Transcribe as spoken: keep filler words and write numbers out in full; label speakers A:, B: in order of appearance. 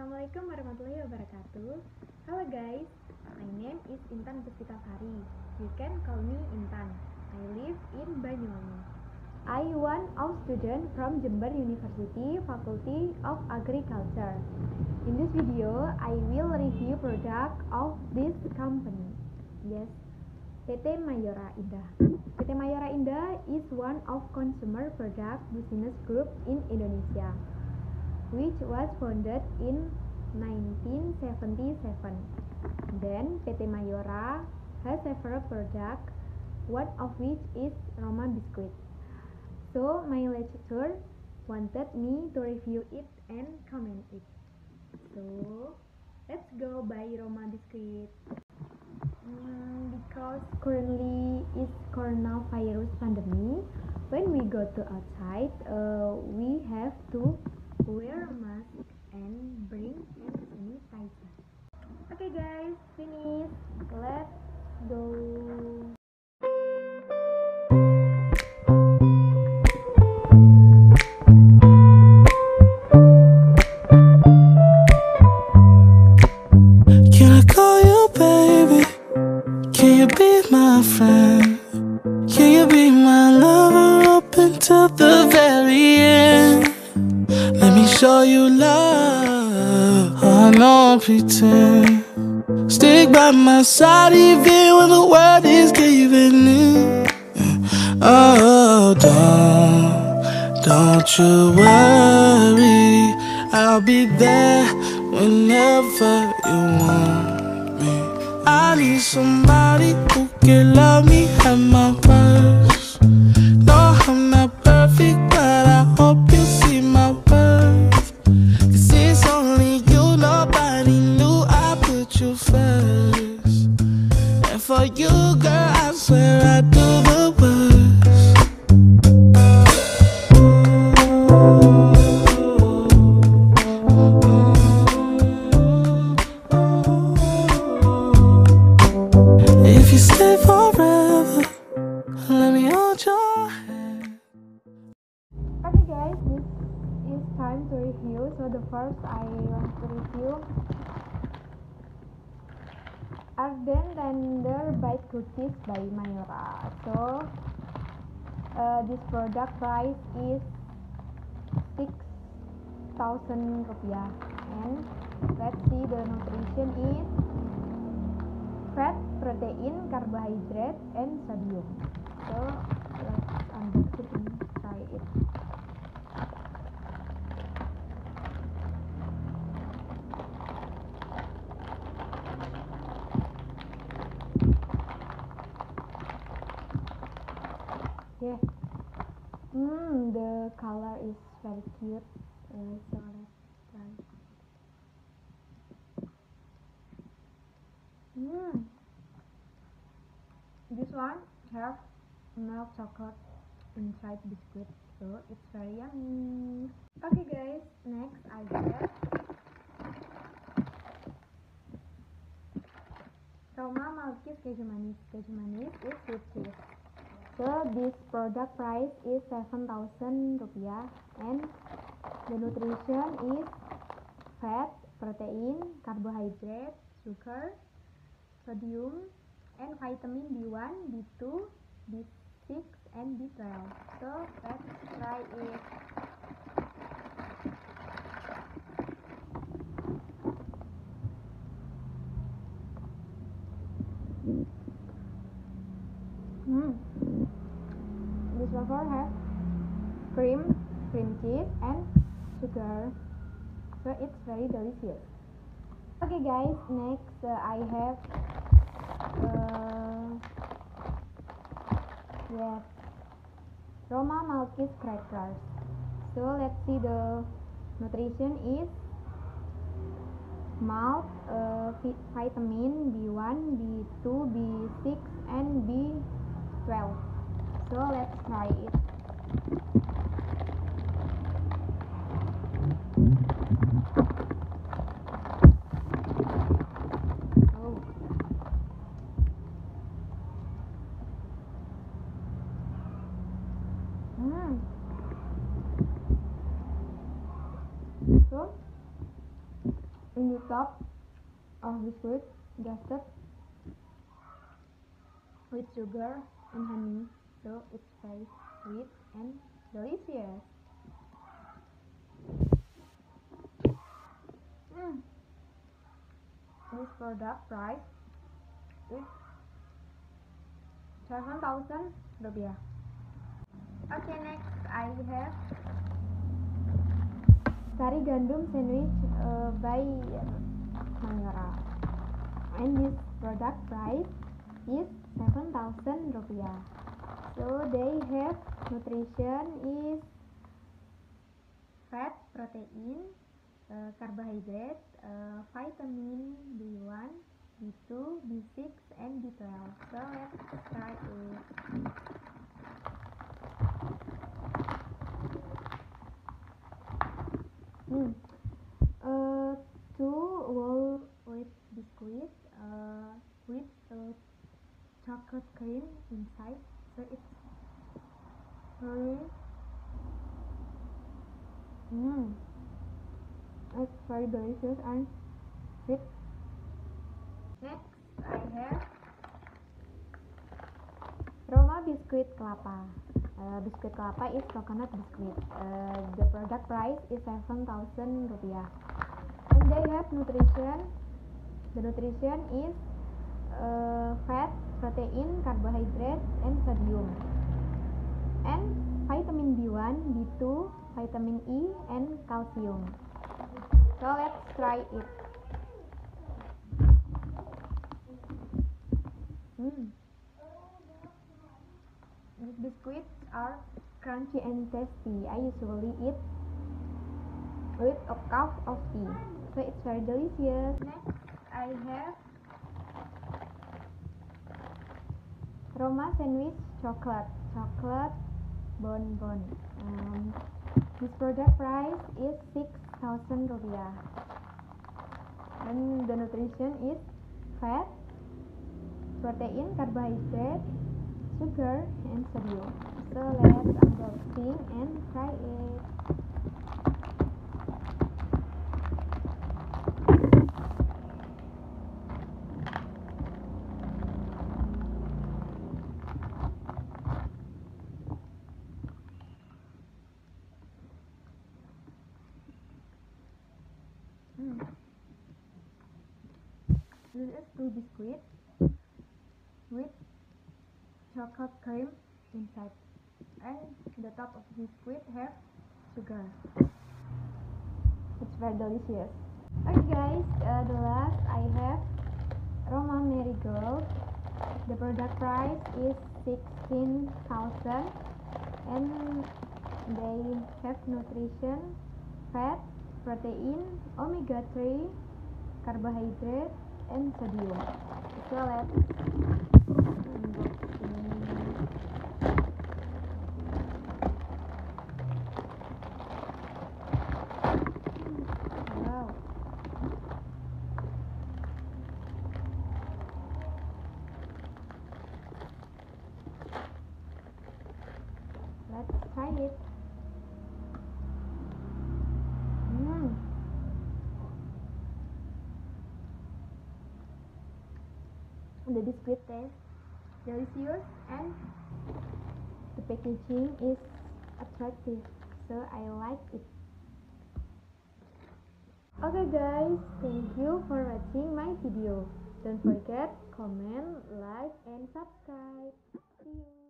A: Assalamualaikum warahmatullahi wabarakatuh. Hello guys, my name is Intan Puspita Sari. You can call me Intan. I live in Banyuwangi. I one of student from Jember University, Faculty of Agriculture. In this video, I will review product of this company. Yes, P T Mayora Indah. P T Mayora Indah is one of consumer product business group in Indonesia, which was founded in nineteen seventy-seven. Then P T Mayora has several products, one of which is Roma Biscuit. So my lecturer wanted me to review it and comment it. So let's go buy Roma Biscuit. Mm, because currently is coronavirus pandemic, when we go to outside, uh, we have to wear a mask and bring hand sanitizer. Okay guys, finish. Let's go.
B: Can I call you baby? Can you be my friend? Can you be my lover up until the very end? Let me show you love. I don't pretend. Stick by my side even when the world is giving in. Oh, don't, don't you worry. I'll be there whenever you want me. I need somebody who can love me at my worst. No, I'm not perfect, but I hope you see my worth. 'Cause it's only you, nobody knew I put you first. And for you, girl, I swear I do the worst. If you stay forever, let me hold your hand.
A: Okay guys, this is time to review. So the first I want to review Arden Tender Bite Cookies by Mayora. So uh, this product price is six thousand rupiah, and let's see the nutrition is fat, protein, carbohydrate, and sodium. So let's unbox it and try it. Yeah. Hmm, the color is very cute. Uh, so let's try. Hmm. This one have milk chocolate inside biscuit, so it's very yummy. Okay guys, next I get Roma Malkis Keju Manis. Keju Manis is with cheese. So this product price is seven thousand rupiah, and the nutrition is fat, protein, carbohydrate, sugar, sodium, and vitamin B one, B two, B six, and B twelve. So let's try it. Hmm. This wafer has cream, cream cheese, and sugar. So it's very delicious. Okay guys, next uh, I have uh, yes, Roma Malkis crackers. So let's see the nutrition is malt, uh, vitamin B one, B two, B six, and B twelve. So let's try it. Oh. Hmm. So In the top of biscuit dusted with sugar and honey, so it's very sweet and delicious. Mm. This product price is seven thousand rupiah. Okay, next I have Sari Gandum sandwich uh, by Mangara, and this product price is seven thousand rupiah. So they have nutrition is fat, protein, uh, carbohydrate, uh, vitamin B one, B two, B six, and B twelve. So let's try it. Hmm. Uh, two whole wheat biscuits uh, with uh, chocolate cream inside. So it's very mm, it's very delicious and sweet. Next I have Roma biscuit kelapa. Uh, biscuit kelapa is coconut biscuit. Uh, the product price is seven thousand rupiah. And they have nutrition. The nutrition is uh, fat, protein, carbohydrate, and sodium. And vitamin B one, B two, vitamin E, and calcium. So let's try it. Mm. These biscuits are crunchy and tasty. I usually eat with a cup of tea, so it's very delicious. Next I have Roma sandwich chocolate chocolate bonbon. Um, this product price is six thousand rupiah, and the nutrition is fat, protein, carbohydrate, sugar, and sodium. So let's unboxing and try it. Mm. This is two biscuit with chocolate cream inside, and the top of the biscuit have sugar. It's very delicious. Okay guys, uh, the last I have Roma Marigold. The product price is sixteen thousand, and they have nutrition, fat, protein, omega three, carbohydrate, and sodium. So let's unboxing. Wow. Let's try it. Mm. The biscuit taste delicious, and the packaging is attractive, so I like it. Okay guys, thank you for watching my video. Don't forget comment, like, and subscribe. See you.